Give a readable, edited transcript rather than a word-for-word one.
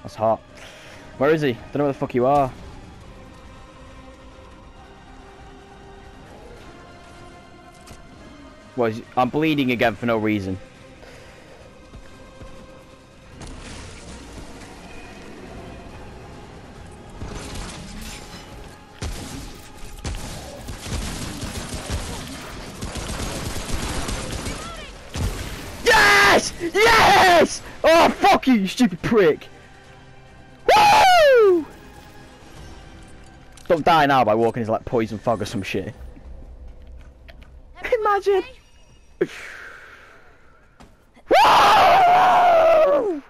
That's hot. Where is he? Don't know where the fuck you are. I'm bleeding again for no reason. Yes! Yes! Oh, fuck you, you stupid prick. Woo! Don't die now by walking into like poison fog or some shit. Imagine. Woo!